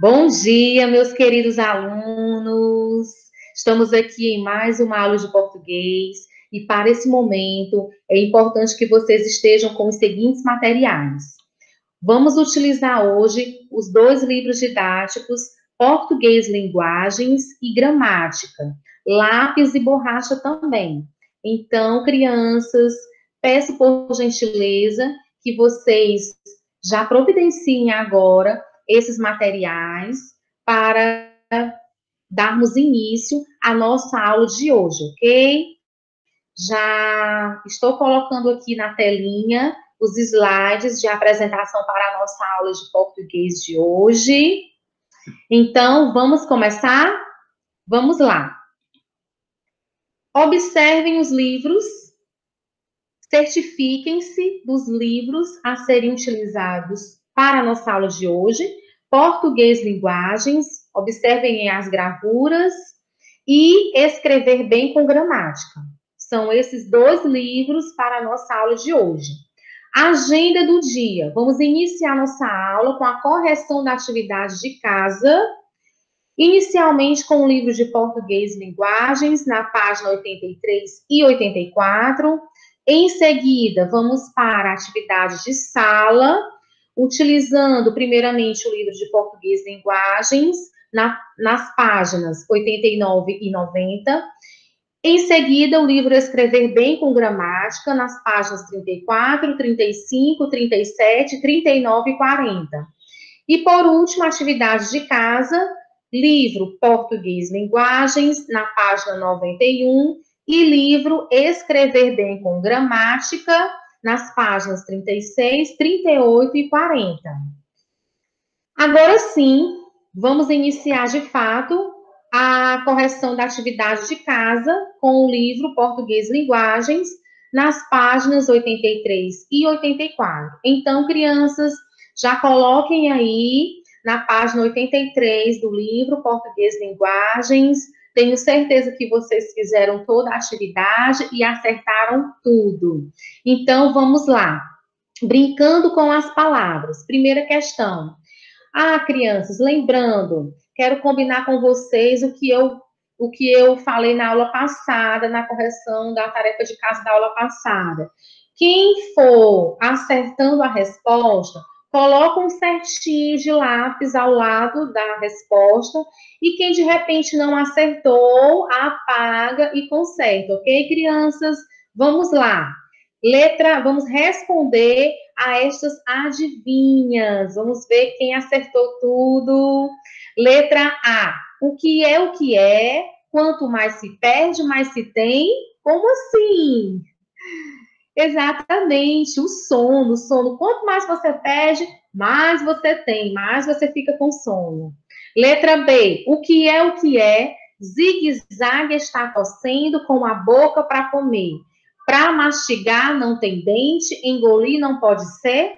Bom dia, meus queridos alunos. Estamos aqui em mais uma aula de português e para esse momento é importante que vocês estejam com os seguintes materiais. Vamos utilizar hoje os dois livros didáticos, Português, Linguagens e Gramática, lápis e borracha também. Então, crianças, peço por gentileza que vocês já providenciem agora esses materiais para darmos início à nossa aula de hoje, ok? Já estou colocando aqui na telinha os slides de apresentação para a nossa aula de português de hoje. Então, vamos começar? Vamos lá. Observem os livros, certifiquem-se dos livros a serem utilizados para a nossa aula de hoje. Português, linguagens, observem as gravuras e escrever bem com gramática. São esses dois livros para a nossa aula de hoje. Agenda do dia. Vamos iniciar nossa aula com a correção da atividade de casa, inicialmente com o livro de Português e Linguagens, na página 83 e 84. Em seguida, vamos para a atividade de sala, utilizando primeiramente o livro de Português e Linguagens, nas páginas 89 e 90. Em seguida, o livro Escrever Bem com Gramática, nas páginas 34, 35, 37, 39 e 40. E, por último, atividade de casa, livro Português e Linguagens, na página 91, e livro Escrever Bem com Gramática, nas páginas 36, 38 e 40. Agora sim, vamos iniciar de fato a correção da atividade de casa com o livro Português e Linguagens, nas páginas 83 e 84. Então, crianças, já coloquem aí na página 83 do livro Português e Linguagens. Tenho certeza que vocês fizeram toda a atividade e acertaram tudo. Então, vamos lá. Brincando com as palavras. Primeira questão. Crianças, lembrando, quero combinar com vocês o que eu falei na aula passada, na correção da tarefa de casa da aula passada. Quem for acertando a resposta, coloca um certinho de lápis ao lado da resposta, e quem de repente não acertou, apaga e conserta, ok, crianças? Vamos lá. Vamos responder a estas adivinhas. Vamos ver quem acertou tudo. Letra A. O que é? Quanto mais se perde, mais se tem? Como assim? Exatamente, o sono. Quanto mais você perde, mais você tem, mais você fica com sono. Letra B. O que é? Zigue-zague está tossendo com a boca para comer. Para mastigar não tem dente, engolir não pode ser?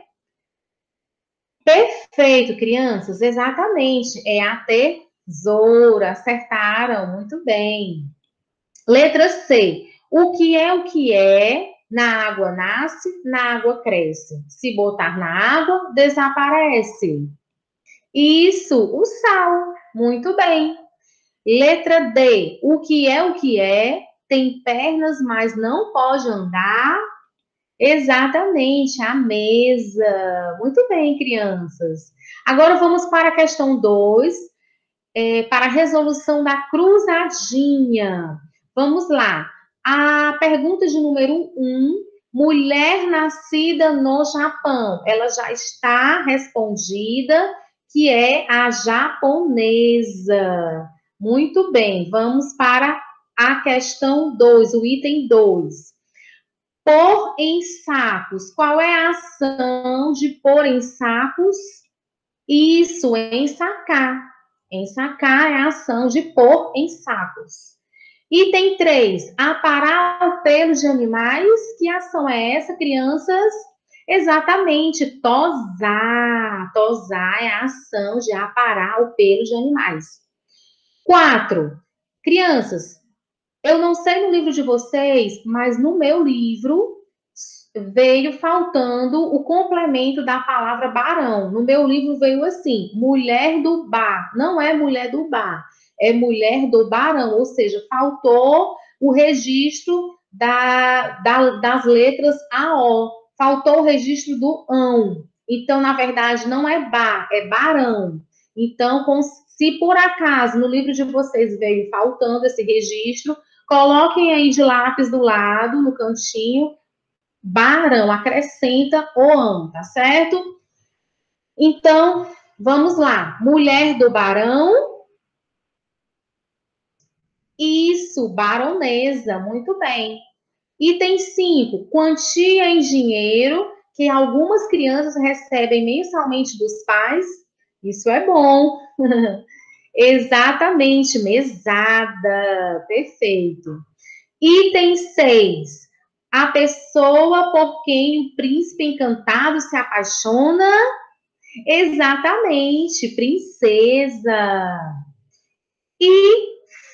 Perfeito, crianças, exatamente. É a tesoura, acertaram, muito bem. Letra C. O que é? Na água nasce, na água cresce. Se botar na água, desaparece. Isso, o sal. Muito bem. Letra D. O que é? Tem pernas, mas não pode andar. Exatamente, a mesa. Muito bem, crianças. Agora vamos para a questão 2, para a resolução da cruzadinha. Vamos lá. A pergunta de número 1, mulher nascida no Japão. Ela já está respondida, que é a japonesa. Muito bem, vamos para a questão 2, o item 2. Pôr em sacos. Qual é a ação de pôr em sacos? Isso, ensacar. Ensacar é a ação de pôr em sacos. Item 3, aparar o pelo de animais. Que ação é essa, crianças? Exatamente, tosar. Tosar é a ação de aparar o pelo de animais. 4, crianças, eu não sei no livro de vocês, mas no meu livro veio faltando o complemento da palavra barão. No meu livro veio assim, mulher do bar. Não é mulher do bar, é mulher do barão, ou seja, faltou o registro das letras AO, faltou o registro do ão. Então, na verdade, não é bar, é barão. Então, se por acaso no livro de vocês veio faltando esse registro, coloquem aí de lápis do lado, no cantinho, barão, acrescenta o ão, tá certo? Então, vamos lá. Mulher do barão. Isso, baronesa, muito bem. Item 5, quantia em dinheiro que algumas crianças recebem mensalmente dos pais. Isso é bom. Exatamente, mesada. Perfeito. Item 6, a pessoa por quem o príncipe encantado se apaixona. Exatamente, princesa. E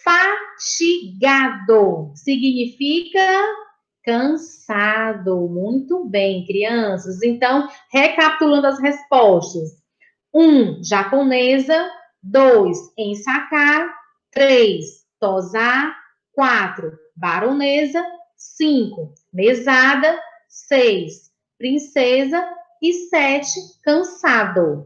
fatigado significa cansado. Muito bem, crianças. Então, recapitulando as respostas. 1, japonesa. 2, ensacar. 3, tosar. 4, baronesa. 5, mesada. 6, princesa. E 7, cansado.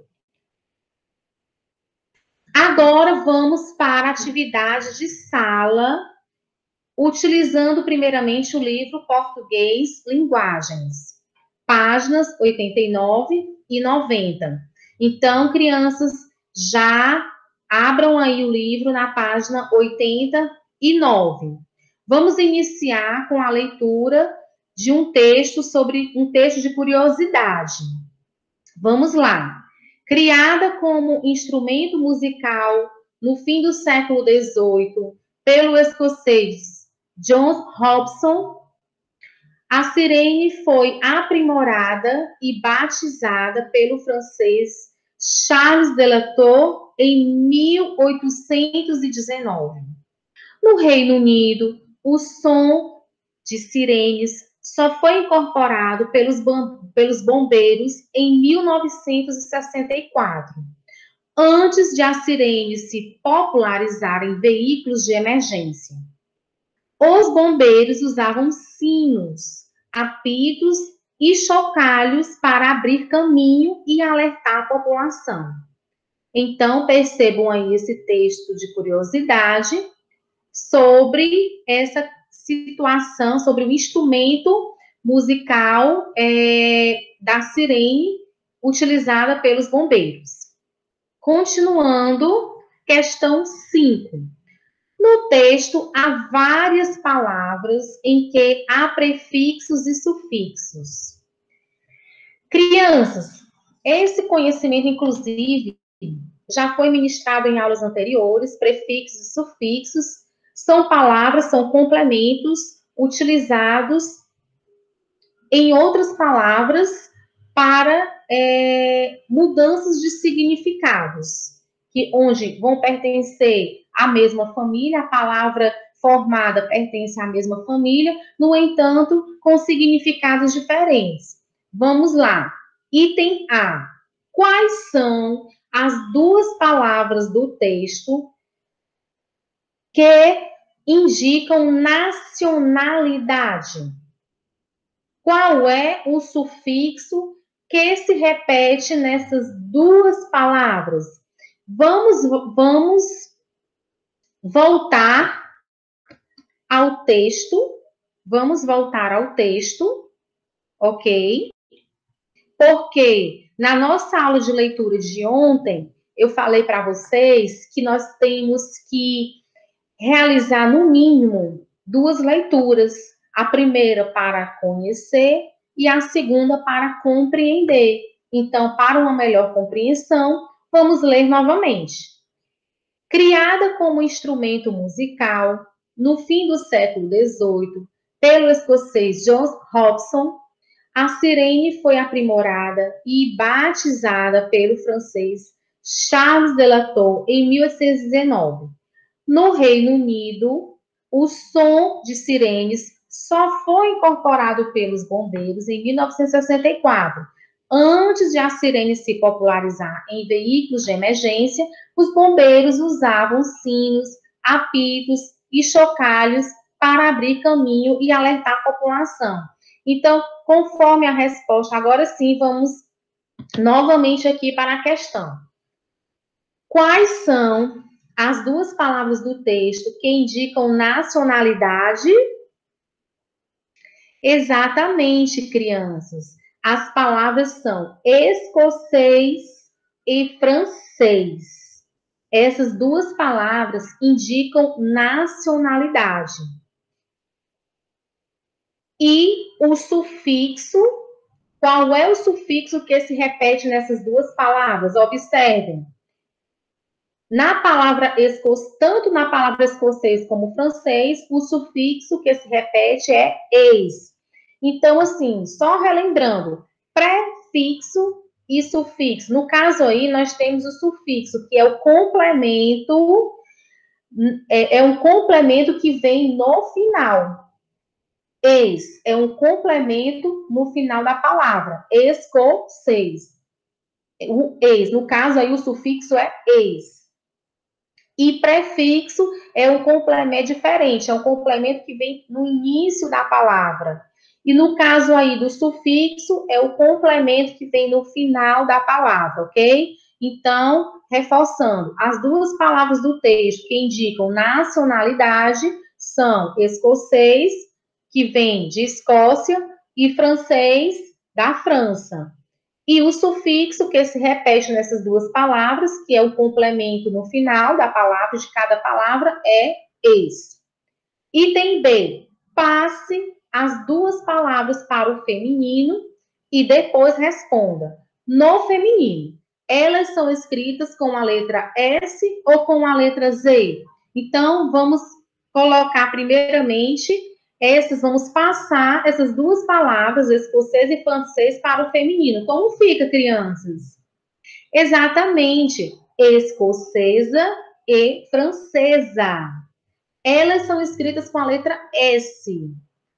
Agora vamos para a atividade de sala, utilizando primeiramente o livro Português Linguagens, páginas 89 e 90. Então, crianças, já abram aí o livro na página 89. Vamos iniciar com a leitura de um texto de curiosidade. Vamos lá. Criada como instrumento musical no fim do século XVIII pelo escocês John Hobson, a sirene foi aprimorada e batizada pelo francês Charles Delatour em 1819. No Reino Unido, o som de sirenes só foi incorporado pelos bombeiros em 1964, antes de as sirenes se popularizarem em veículos de emergência. Os bombeiros usavam sinos, apitos e chocalhos para abrir caminho e alertar a população. Então, percebam aí esse texto de curiosidade sobre essa situação, sobre o instrumento musical da sirene utilizada pelos bombeiros. Continuando, questão 5. No texto, há várias palavras em que há prefixos e sufixos. Crianças, esse conhecimento, inclusive, já foi ministrado em aulas anteriores. Prefixos e sufixos são palavras, são complementos utilizados em outras palavras para mudanças de significados, onde vão pertencer à mesma família, a palavra formada pertence à mesma família, no entanto, com significados diferentes. Vamos lá. Item A. Quais são as duas palavras do texto que indicam nacionalidade? Qual é o sufixo que se repete nessas duas palavras? Vamos voltar ao texto. Vamos voltar ao texto, ok? Porque na nossa aula de leitura de ontem, eu falei para vocês que nós temos que realizar, no mínimo, duas leituras. A primeira para conhecer e a segunda para compreender. Então, para uma melhor compreensão, vamos ler novamente. Criada como instrumento musical no fim do século XVIII pelo escocês John Hobson, a sirene foi aprimorada e batizada pelo francês Charles Delatour em 1819. No Reino Unido, o som de sirenes só foi incorporado pelos bombeiros em 1964. Antes de a sirene se popularizar em veículos de emergência, os bombeiros usavam sinos, apitos e chocalhos para abrir caminho e alertar a população. Então, conforme a resposta, agora sim, vamos novamente aqui para a questão. Quais são as duas palavras do texto que indicam nacionalidade? Exatamente, crianças. As palavras são escocês e francês. Essas duas palavras indicam nacionalidade. E o sufixo, qual é o sufixo que se repete nessas duas palavras? Observem. Na palavra tanto na palavra escocês como francês, o sufixo que se repete é eis. Então, assim, só relembrando, prefixo e sufixo. No caso aí, nós temos o sufixo, que é o complemento, é um complemento que vem no final. Eis é um complemento no final da palavra. Escocês. O eis, no caso aí, o sufixo é eis. E prefixo é um complemento diferente, é um complemento que vem no início da palavra. E no caso aí do sufixo, é o complemento que vem no final da palavra, ok? Então, reforçando, as duas palavras do texto que indicam nacionalidade são escocês, que vem de Escócia, e francês, da França. E o sufixo que se repete nessas duas palavras, que é o complemento no final da palavra, de cada palavra, é eis. Item B. Passe as duas palavras para o feminino e depois responda. No feminino, elas são escritas com a letra S ou com a letra Z? Então, vamos colocar primeiramente vamos passar essas duas palavras, escocês e francês, para o feminino. Como fica, crianças? Exatamente, escocesa e francesa. Elas são escritas com a letra S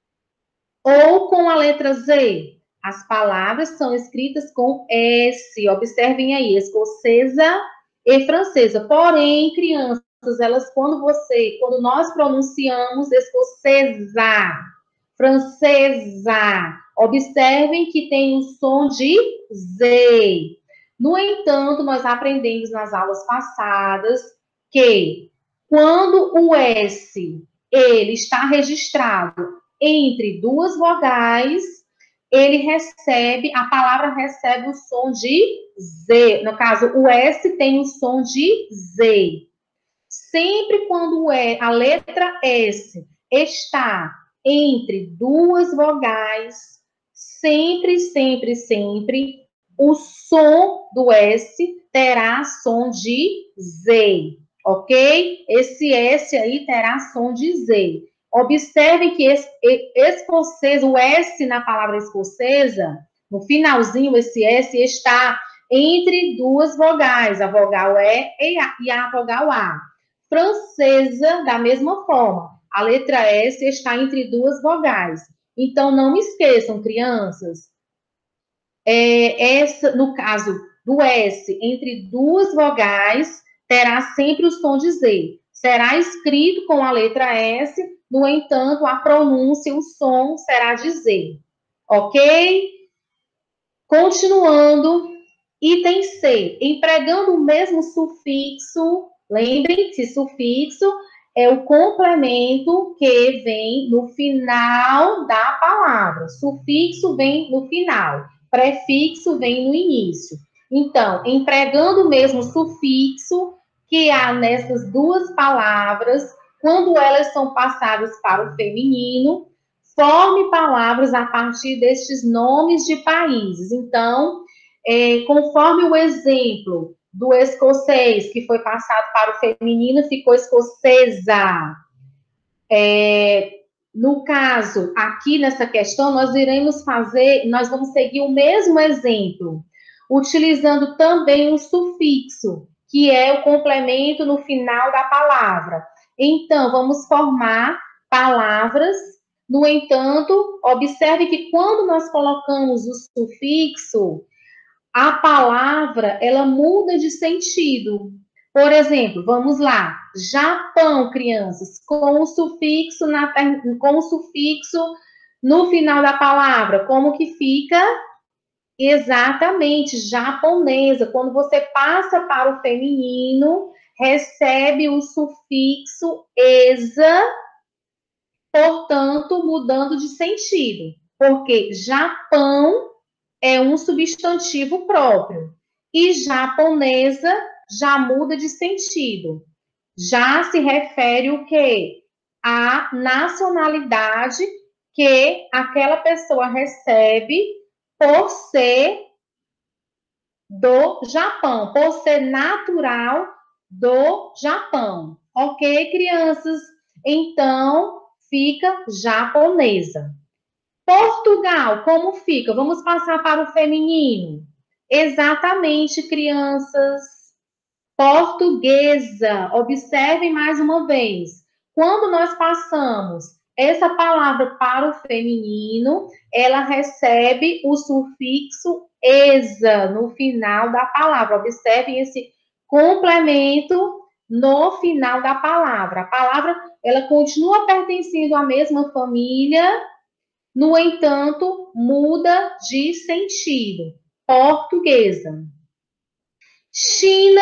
ou com a letra Z. As palavras são escritas com S. Observem aí, escocesa e francesa. Porém, crianças, elas quando nós pronunciamos escocesa, francesa, observem que tem o som de Z. No entanto, nós aprendemos nas aulas passadas que quando o S ele está registrado entre duas vogais, a palavra recebe o som de Z. No caso, o S tem o som de Z. Sempre quando a letra S está entre duas vogais, sempre, sempre, sempre, o som do S terá som de Z, ok? Esse S aí terá som de Z. Observe que escocesa, o S na palavra escocesa, no finalzinho, esse S está entre duas vogais, a vogal E e a vogal A. Francesa, da mesma forma, a letra S está entre duas vogais. Então, não esqueçam, crianças, no caso do S, entre duas vogais, terá sempre o som de Z. Será escrito com a letra S, no entanto, a pronúncia, o som será de Z. Ok? Continuando, item C, empregando o mesmo sufixo, lembrem-se, sufixo é o complemento que vem no final da palavra. Sufixo vem no final, prefixo vem no início. Então, empregando o mesmo sufixo que há nessas duas palavras, quando elas são passadas para o feminino, forme palavras a partir destes nomes de países. Então, conforme o exemplo do escocês, que foi passado para o feminino, ficou escocesa. No caso, aqui nessa questão, nós vamos seguir o mesmo exemplo, utilizando também o sufixo, que é o complemento no final da palavra. Então, vamos formar palavras No entanto, observe que quando nós colocamos o sufixo, a palavra, ela muda de sentido. Por exemplo, vamos lá, Japão, crianças, com o sufixo no final da palavra, como que fica? Exatamente, japonesa. Quando você passa para o feminino, recebe o sufixo esa, portanto, mudando de sentido, porque Japão é um substantivo próprio e japonesa já muda de sentido. Já se refere o quê? À nacionalidade que aquela pessoa recebe por ser do Japão, por ser natural do Japão. Ok, crianças? Então, fica japonesa. Portugal, como fica? Vamos passar para o feminino. Exatamente, crianças. Portuguesa. Observem mais uma vez. Quando nós passamos essa palavra para o feminino, ela recebe o sufixo esa no final da palavra. Observem esse complemento no final da palavra. A palavra, ela continua pertencendo à mesma família, no entanto, muda de sentido. Portuguesa. China,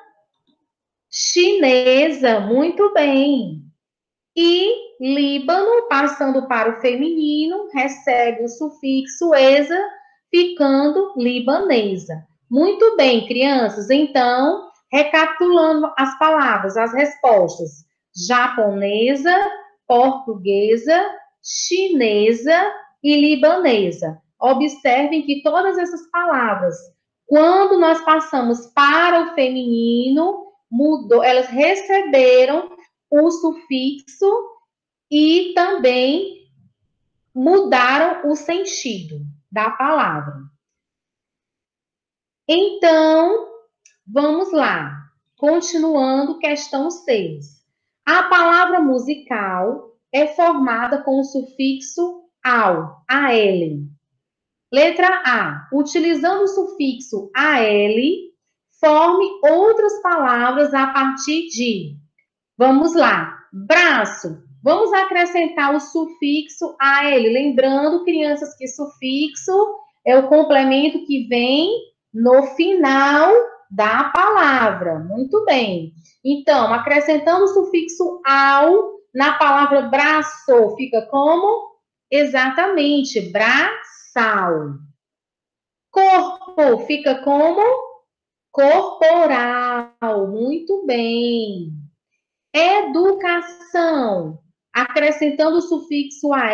chinesa, muito bem. E Líbano, passando para o feminino, recebe o sufixo esa, ficando libanesa. Muito bem, crianças. Então, recapitulando as palavras, as respostas: japonesa, portuguesa, chinesa e libanesa. Observem que todas essas palavras, quando nós passamos para o feminino, mudou, elas receberam o sufixo e também mudaram o sentido da palavra. Então, vamos lá. Continuando, questão 6. A palavra musical é formada com o sufixo al, Letra A. Utilizando o sufixo al, forme outras palavras a partir de. Vamos lá. Braço. Vamos acrescentar o sufixo al. Lembrando, crianças, que sufixo é o complemento que vem no final da palavra. Muito bem. Então, acrescentando o sufixo al na palavra braço, fica como? Exatamente, braçal. Corpo fica como? Corporal. Muito bem. Educação. Acrescentando o sufixo al,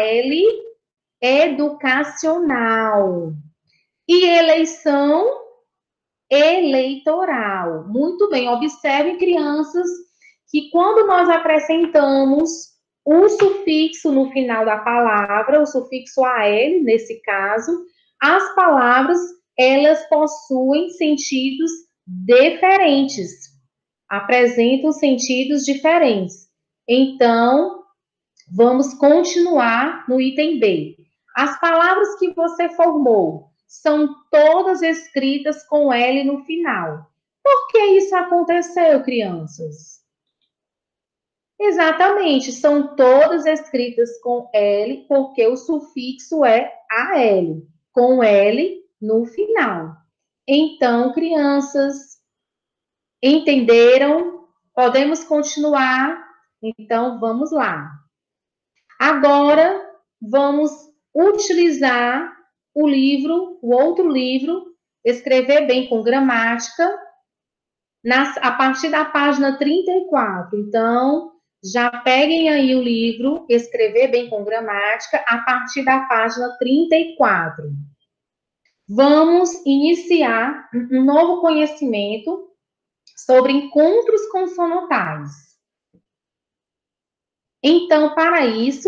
educacional. E eleição, eleitoral. Muito bem. Observem, crianças, que quando nós acrescentamos o sufixo no final da palavra, o sufixo al, nesse caso, as palavras, elas possuem sentidos diferentes, apresentam sentidos diferentes. Então, vamos continuar no item B. As palavras que você formou são todas escritas com L no final. Por que isso aconteceu, crianças? Exatamente, são todas escritas com L, porque o sufixo é AL, com L no final. Então, crianças, entenderam? Podemos continuar? Então, vamos lá. Agora, vamos utilizar o livro, o outro livro, Escrever Bem com Gramática, a partir da página 34. Então, já peguem aí o livro Escrever Bem com Gramática, a partir da página 34. Vamos iniciar um novo conhecimento sobre encontros consonantais. Então, para isso,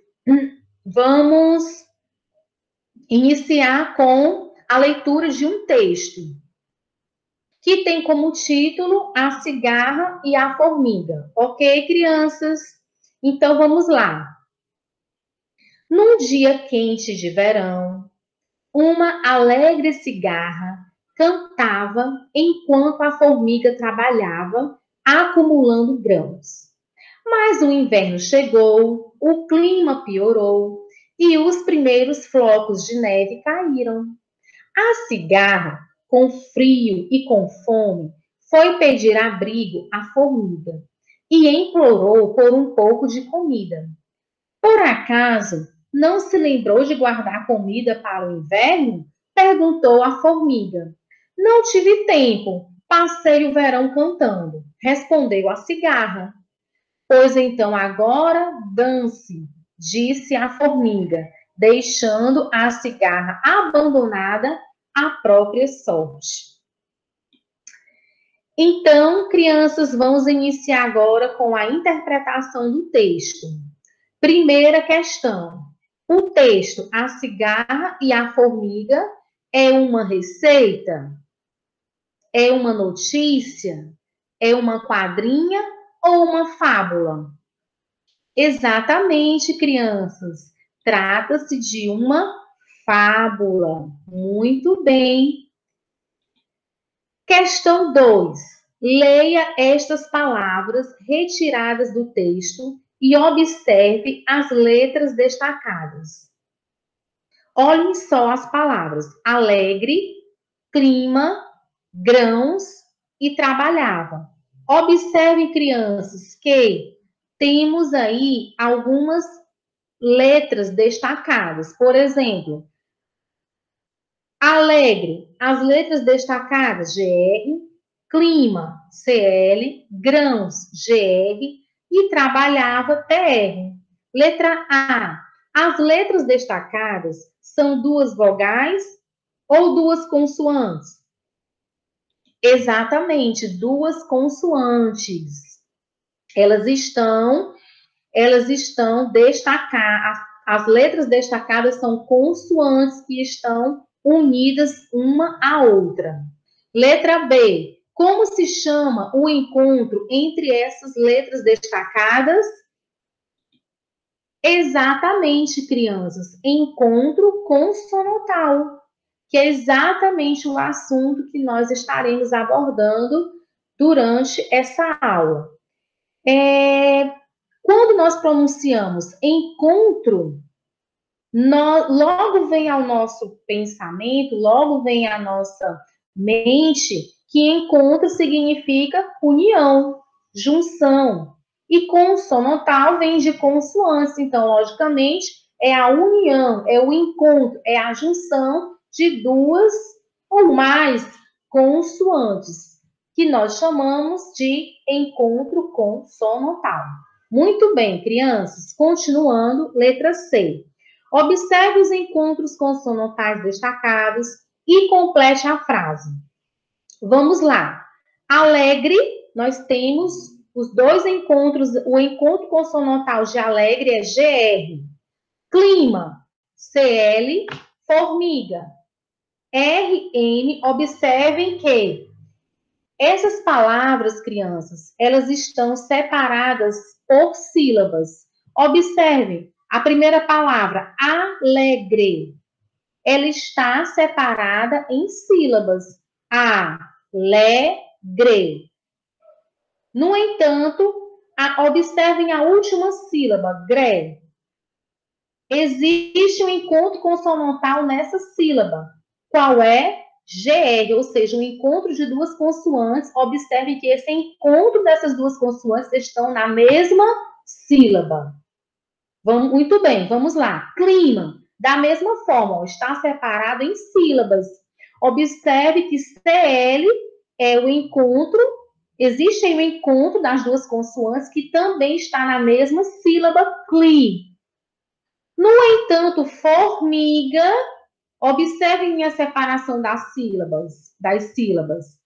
vamos iniciar com a leitura de um texto, que tem como título A Cigarra e a Formiga. Ok, crianças? Então, vamos lá. Num dia quente de verão, uma alegre cigarra cantava enquanto a formiga trabalhava, acumulando grãos. Mas o inverno chegou, o clima piorou e os primeiros flocos de neve caíram. A cigarra, com frio e com fome, foi pedir abrigo à formiga e implorou por um pouco de comida. Por acaso, não se lembrou de guardar comida para o inverno? Perguntou a formiga. Não tive tempo, passei o verão cantando, respondeu a cigarra. Pois então agora dance, disse a formiga, deixando a cigarra abandonada à própria sorte. Então, crianças, vamos iniciar agora com a interpretação do texto. Primeira questão. O texto A Cigarra e a Formiga é uma receita? É uma notícia? É uma quadrinha ou uma fábula? Exatamente, crianças. Trata-se de uma fábula. Muito bem. Questão 2. Leia estas palavras retiradas do texto e observe as letras destacadas. Olhem só as palavras: alegre, clima, grãos e trabalhava. Observem, crianças, que temos aí algumas letras destacadas. Por exemplo, alegre, as letras destacadas GR, clima, CL, grãos, GR e trabalhava, TR. Letra A. As letras destacadas são duas vogais ou duas consoantes? Exatamente, duas consoantes. Elas estão destacadas. As letras destacadas são consoantes que estão unidas uma à outra. Letra B. Como se chama o encontro entre essas letras destacadas? Exatamente, crianças. Encontro consonantal, que é exatamente o assunto que nós estaremos abordando durante essa aula. Quando nós pronunciamos encontro, logo vem ao nosso pensamento, logo vem à nossa mente que encontro significa união, junção. E consonantal vem de consoantes, então, logicamente, é a união, é o encontro, é a junção de duas ou mais consoantes, que nós chamamos de encontro consonantal. Muito bem, crianças, continuando, letra C. Observe os encontros consonantais destacados e complete a frase. Vamos lá. Alegre, nós temos os dois encontros, o encontro consonantal de alegre é GR. Clima, CL, formiga. RM, observem que essas palavras, crianças, elas estão separadas por sílabas. Observem, a primeira palavra, alegre, ela está separada em sílabas. Alegre. No entanto, observem a última sílaba, gre. Existe um encontro consonantal nessa sílaba. Qual é? GR, ou seja, um encontro de duas consoantes. Observe que esse encontro dessas duas consoantes estão na mesma sílaba. Muito bem, vamos lá. Clima, da mesma forma, está separado em sílabas. Observe que CL é o encontro, existe aí o encontro das duas consoantes que também está na mesma sílaba, cli. No entanto, formiga, observem a separação das sílabas.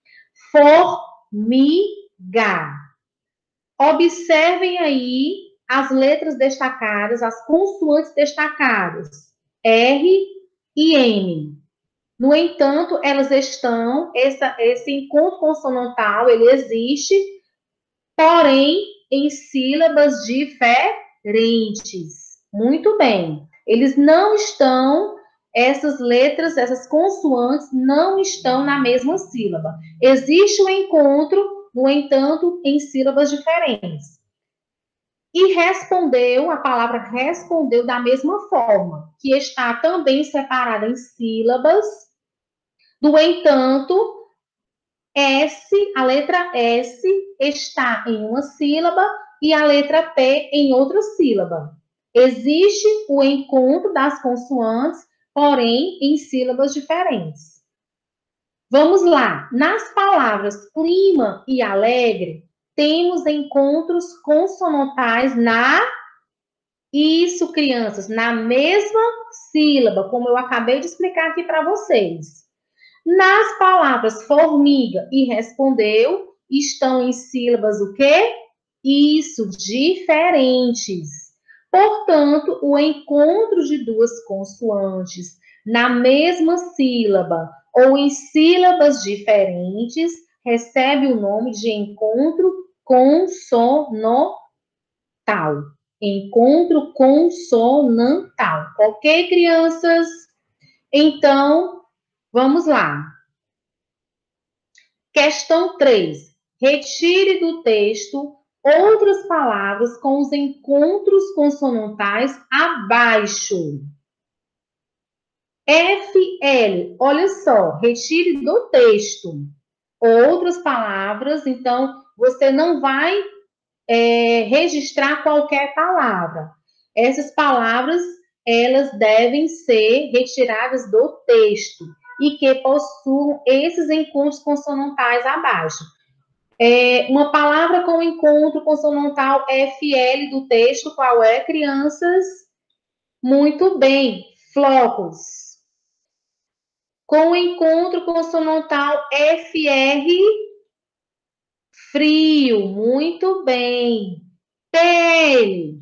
Formiga. Observem aí as letras destacadas, as consoantes destacadas, R e M. No entanto, elas estão, esse encontro consonantal, ele existe, porém, em sílabas diferentes. Muito bem. Eles não estão, essas letras, essas consoantes não estão na mesma sílaba. Existe o encontro, no entanto, em sílabas diferentes. E respondeu, a palavra respondeu da mesma forma, que está também separada em sílabas. No entanto, S, a letra S está em uma sílaba e a letra P em outra sílaba. Existe o encontro das consoantes, porém em sílabas diferentes. Vamos lá. Nas palavras clima e alegre, temos encontros consonantais Isso, crianças, na mesma sílaba, como eu acabei de explicar aqui para vocês. Nas palavras formiga e respondeu, estão em sílabas o quê? Isso, diferentes. Portanto, o encontro de duas consoantes na mesma sílaba ou em sílabas diferentes recebe o nome de encontro consonantal. Encontro consonantal. Ok, crianças? Então, vamos lá. Questão 3. Retire do texto outras palavras com os encontros consonantais abaixo. FL, olha só, retire do texto outras palavras, então você não vai registrar qualquer palavra. Essas palavras, elas devem ser retiradas do texto e que possuam esses encontros consonantais abaixo. Uma palavra com encontro consonantal FL do texto, qual é, crianças? Muito bem, flocos. Com encontro consonantal FR, frio, muito bem. PL,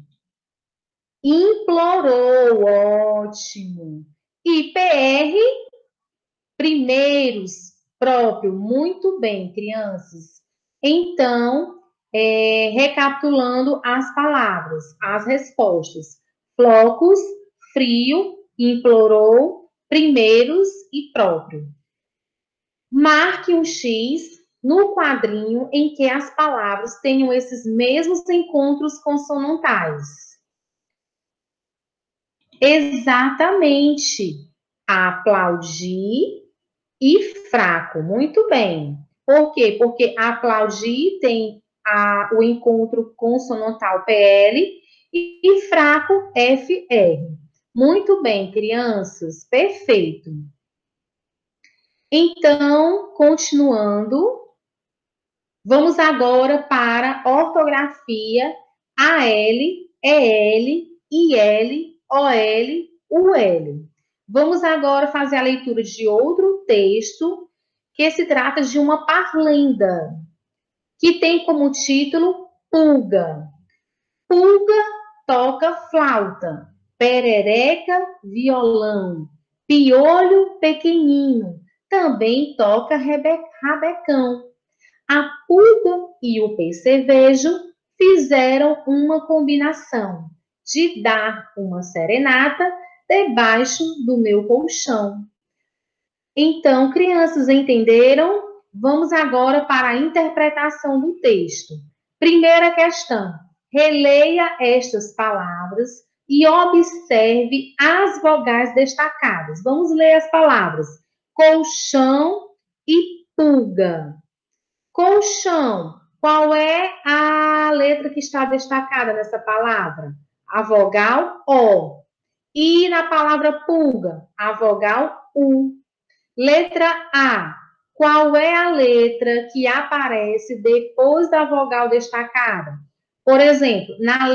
implorou, ótimo. E PR, primeiros, próprio, muito bem, crianças. Então, recapitulando as palavras, as respostas. Flocos, frio, implorou, primeiros e próprio. Marque um X no quadrinho em que as palavras tenham esses mesmos encontros consonantais. Exatamente. Aplaudir e fraco. Muito bem. Por quê? Porque aplaudir tem o encontro consonantal PL e fraco FR. Muito bem, crianças. Perfeito. Então, continuando, vamos agora para ortografia AL, EL, IL, OL, UL. Vamos agora fazer a leitura de outro texto que se trata de uma parlenda, que tem como título Pulga. Pulga toca flauta, perereca, violão, piolho pequenino, também toca rabecão. A pulga e o percevejo fizeram uma combinação de dar uma serenata debaixo do meu colchão. Então, crianças, entenderam? Vamos agora para a interpretação do texto. Primeira questão. Releia estas palavras e observe as vogais destacadas. Vamos ler as palavras. Colchão e pulga. Colchão. Qual é a letra que está destacada nessa palavra? A vogal O. E na palavra pulga? A vogal U. Letra A. Qual é a letra que aparece depois da vogal destacada? Por exemplo, na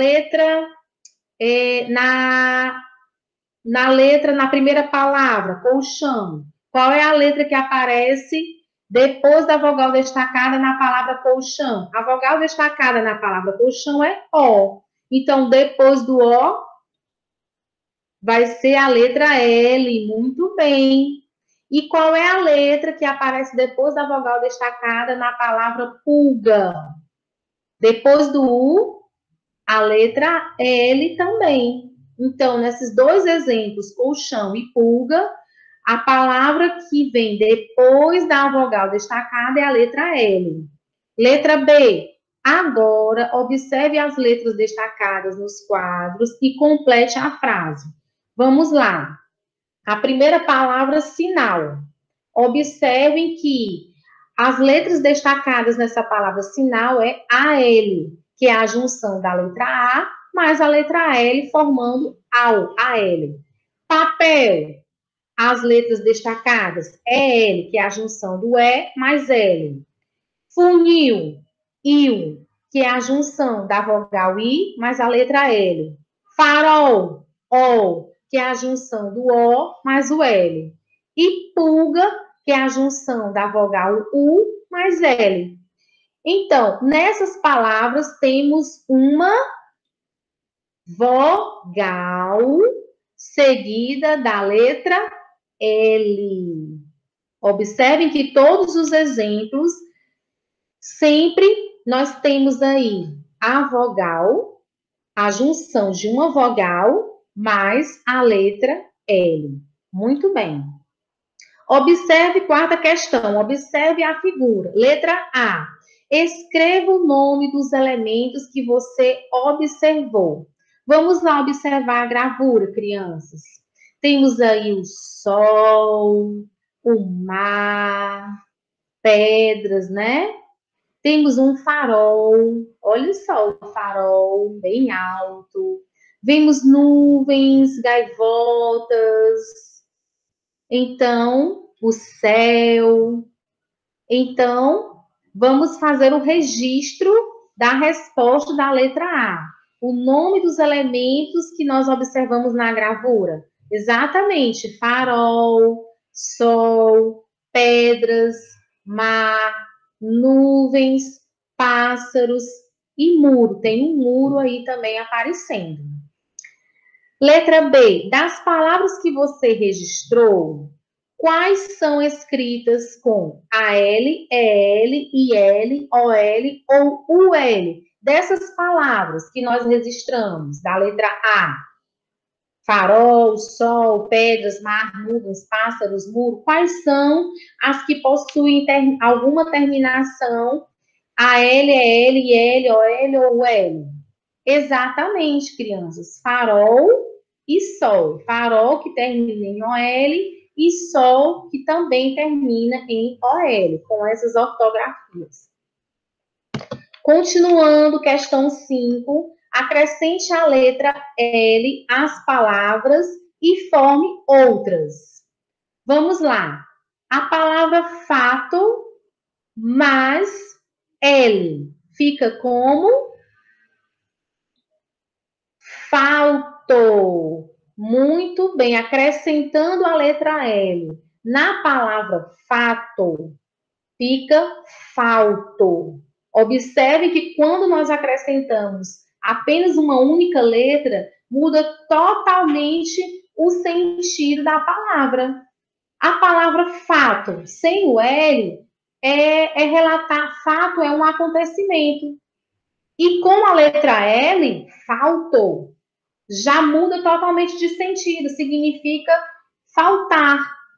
primeira palavra, colchão. Qual é a letra que aparece depois da vogal destacada na palavra colchão? A vogal destacada na palavra colchão é O. Então, depois do O, vai ser a letra L. Muito bem. E qual é a letra que aparece depois da vogal destacada na palavra pulga? Depois do U, a letra L também. Então, nesses dois exemplos, colchão e pulga, a palavra que vem depois da vogal destacada é a letra L. Letra B. Agora, observe as letras destacadas nos quadros e complete a frase. Vamos lá. A primeira palavra, sinal. Observem que as letras destacadas nessa palavra sinal é AL, que é a junção da letra A mais a letra L, formando AL. Papel, as letras destacadas é L, que é a junção do E mais L. Funil, IL, que é a junção da vogal I mais a letra L. Farol, O, que é a junção do O mais o L. E pulga, que é a junção da vogal U mais L. Então, nessas palavras temos uma vogal seguida da letra L. Observem que todos os exemplos, sempre nós temos aí a vogal, a junção de uma vogal mais a letra L. Muito bem. Observe quarta questão, observe a figura. Letra A. Escreva o nome dos elementos que você observou. Vamos lá observar a gravura, crianças. Temos aí o sol, o mar, pedras, né? Temos um farol, olha só o farol bem alto. Vemos nuvens, gaivotas. Então, o céu. Então, vamos fazer o registro da resposta da letra A. O nome dos elementos que nós observamos na gravura. Exatamente, farol, sol, pedras, mar, nuvens, pássaros e muro. Tem um muro aí também aparecendo. Letra B. Das palavras que você registrou, quais são escritas com AL, EL, IL, OL ou UL? Dessas palavras que nós registramos, da letra A, farol, sol, pedras, mar, nuvens, pássaros, muro, quais são as que possuem alguma terminação AL, EL, IL, OL ou UL? Exatamente, crianças. Farol e sol. Farol que termina em OL e sol que também termina em OL, com essas ortografias. Continuando, questão 5. Acrescente a letra L às palavras e forme outras. Vamos lá. A palavra fato mais L fica como faltou. Muito bem, acrescentando a letra L. Na palavra fato, fica falto. Observe que quando nós acrescentamos apenas uma única letra, muda totalmente o sentido da palavra. A palavra fato, sem o L, é relatar, fato é um acontecimento. E com a letra L, faltou. Já muda totalmente de sentido, significa faltar.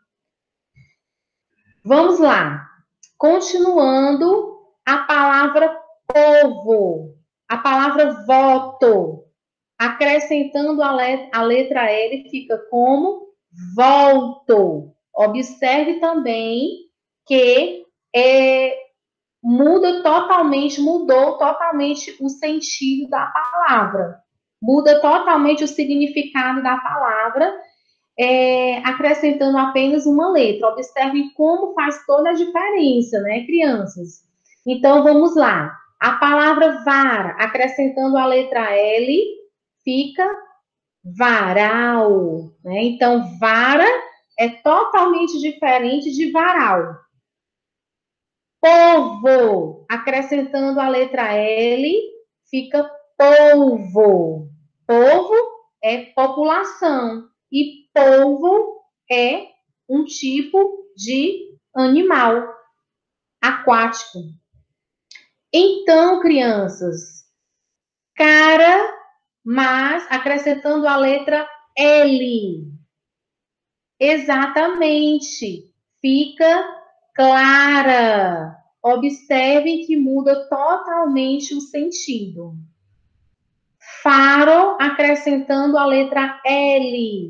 Vamos lá. Continuando, a palavra povo, a palavra voto, acrescentando a letra L, fica como volto. Observe também que mudou totalmente o sentido da palavra. Muda totalmente o significado da palavra, acrescentando apenas uma letra. Observe como faz toda a diferença, né, crianças? Então, vamos lá. A palavra vara, acrescentando a letra L, fica varal, né? Então, vara é totalmente diferente de varal. Povo, acrescentando a letra L, fica polvo. Povo é população e polvo é um tipo de animal aquático. Então, crianças, cara mas acrescentando a letra L. Exatamente. Fica clara. Observem que muda totalmente o sentido. Faro, acrescentando a letra L.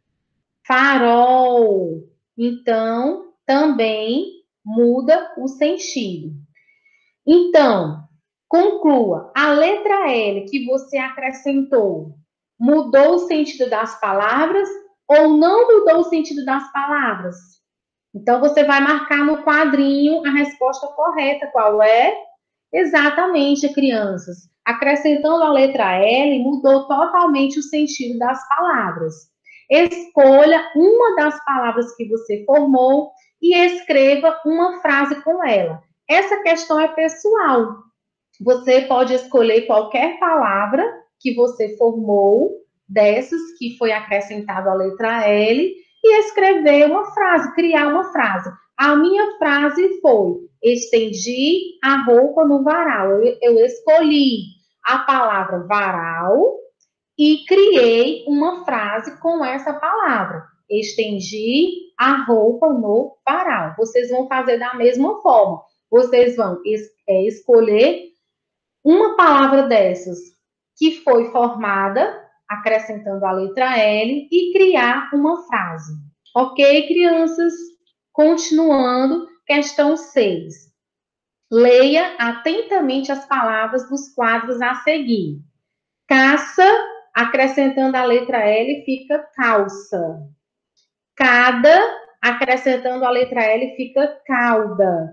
Farol. Então, também muda o sentido. Então, conclua. A letra L que você acrescentou mudou o sentido das palavras ou não mudou o sentido das palavras? Então, você vai marcar no quadrinho a resposta correta. Qual é? Exatamente, crianças. Acrescentando a letra L, mudou totalmente o sentido das palavras. Escolha uma das palavras que você formou e escreva uma frase com ela. Essa questão é pessoal. Você pode escolher qualquer palavra que você formou, dessas que foi acrescentado a letra L, e escrever uma frase, criar uma frase. A minha frase foi: estendi a roupa no varal. Eu escolhi a palavra varal e criei uma frase com essa palavra. Estendi a roupa no varal. Vocês vão fazer da mesma forma. Vocês vão escolher uma palavra dessas que foi formada, acrescentando a letra L, e criar uma frase. Ok, crianças? Continuando, questão 6. Leia atentamente as palavras dos quadros a seguir. Caça, acrescentando a letra L, fica calça. Cada, acrescentando a letra L, fica cauda.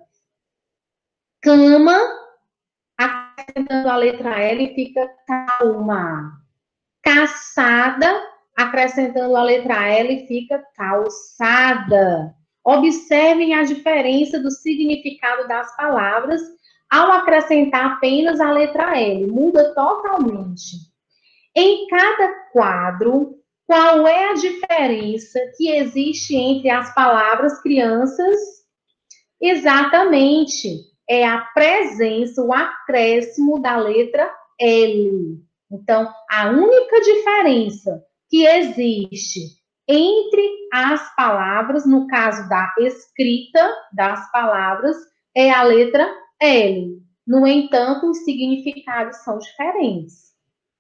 Cama, acrescentando a letra L, fica calma. Caçada, acrescentando a letra L, fica calçada. Observem a diferença do significado das palavras ao acrescentar apenas a letra L. Muda totalmente. Em cada quadro, qual é a diferença que existe entre as palavras crianças? Exatamente, é a presença, o acréscimo da letra L. Então, a única diferença que existe entre as palavras, no caso da escrita das palavras, é a letra L. No entanto, os significados são diferentes.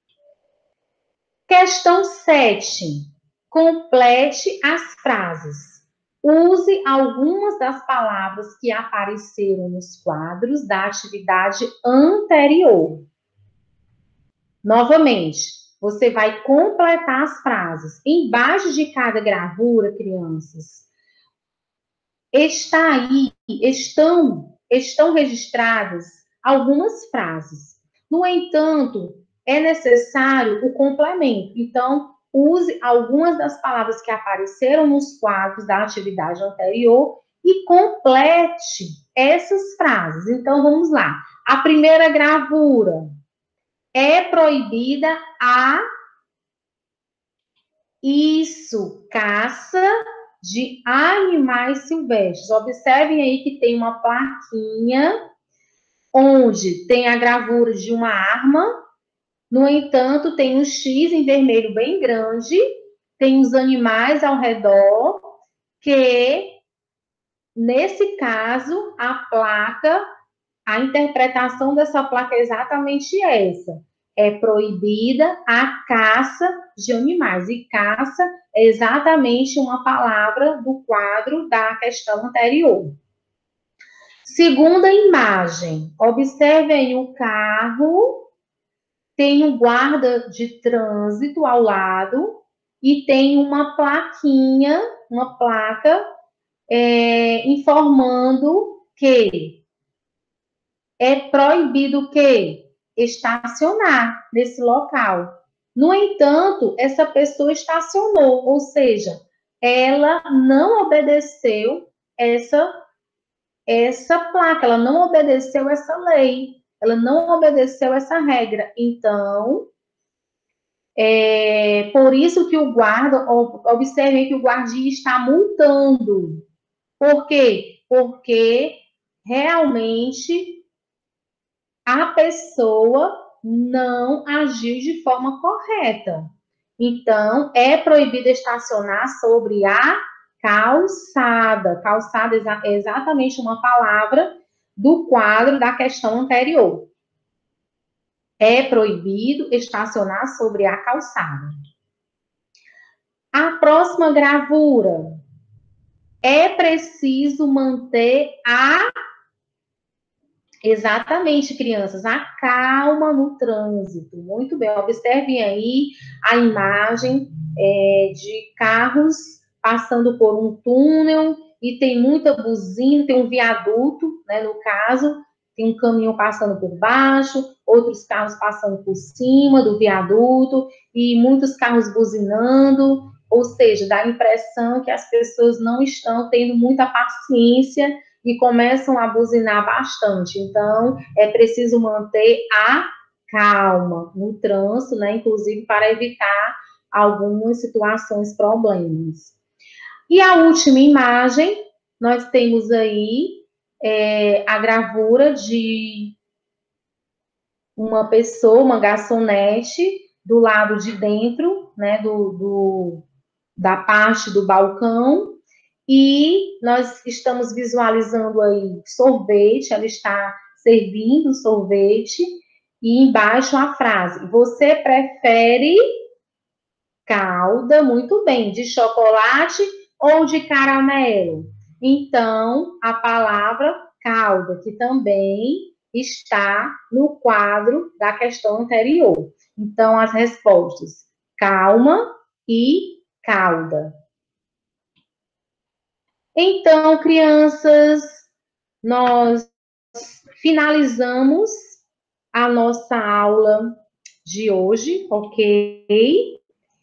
Questão 7. Complete as frases. Use algumas das palavras que apareceram nos quadros da atividade anterior. Novamente, você vai completar as frases. Embaixo de cada gravura, crianças, estão registradas algumas frases. No entanto, é necessário o complemento. Então, use algumas das palavras que apareceram nos quadros da atividade anterior e complete essas frases. Então, vamos lá. A primeira gravura: é proibida a caça de animais silvestres. Observem aí que tem uma plaquinha onde tem a gravura de uma arma. No entanto, tem um X em vermelho bem grande, tem os animais ao redor, que, nesse caso, a interpretação dessa placa é exatamente essa. É proibida a caça de animais. E caça é exatamente uma palavra do quadro da questão anterior. Segunda imagem. Observem o carro, tem um guarda de trânsito ao lado e tem uma plaquinha, uma placa, informando que é proibido o quê? Estacionar nesse local. No entanto, essa pessoa estacionou, ou seja, ela não obedeceu essa placa, ela não obedeceu essa lei, ela não obedeceu essa regra. Então, por isso que o guarda, observem que o guardia está multando. Por quê? Porque realmente a pessoa não agiu de forma correta. Então, é proibido estacionar sobre a calçada. Calçada é exatamente uma palavra do quadro da questão anterior. É proibido estacionar sobre a calçada. A próxima gravura. É preciso manter a... Exatamente, crianças, a calma no trânsito. Muito bem, observem aí a imagem de carros passando por um túnel e tem muita buzina, tem um viaduto, né, no caso, tem um caminhão passando por baixo, outros carros passando por cima do viaduto e muitos carros buzinando, ou seja, dá a impressão que as pessoas não estão tendo muita paciência e começam a buzinar bastante. Então, é preciso manter a calma no trânsito, né? Inclusive para evitar algumas situações, problemas. E a última imagem, nós temos aí a gravura de uma pessoa, uma garçonete, do lado de dentro, né? Da parte do balcão, e nós estamos visualizando aí sorvete, ela está servindo sorvete, e embaixo a frase: você prefere calda, muito bem, de chocolate ou de caramelo? Então, a palavra calda, que também está no quadro da questão anterior. Então, as respostas: calma e calda. Então, crianças, nós finalizamos a nossa aula de hoje, ok?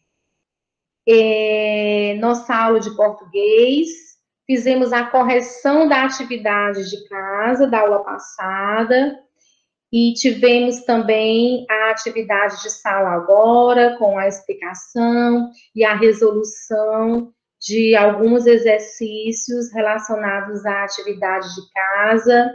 Nossa aula de português, fizemos a correção da atividade de casa da aula passada e tivemos também a atividade de sala agora, com a explicação e a resolução de alguns exercícios relacionados à atividade de casa.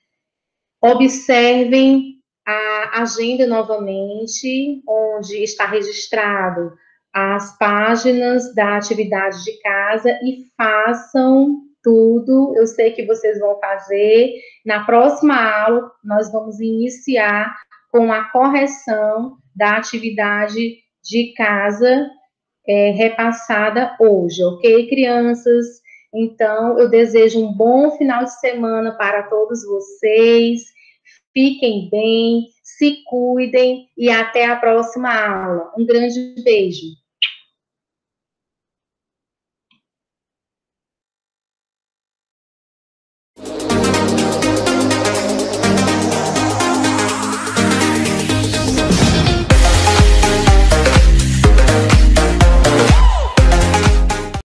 Observem a agenda novamente, onde está registrado as páginas da atividade de casa e façam tudo. Eu sei que vocês vão fazer. Na próxima aula, nós vamos iniciar com a correção da atividade de casa repassada hoje, ok, crianças? Então, eu desejo um bom final de semana para todos vocês. Fiquem bem, se cuidem e até a próxima aula. Um grande beijo.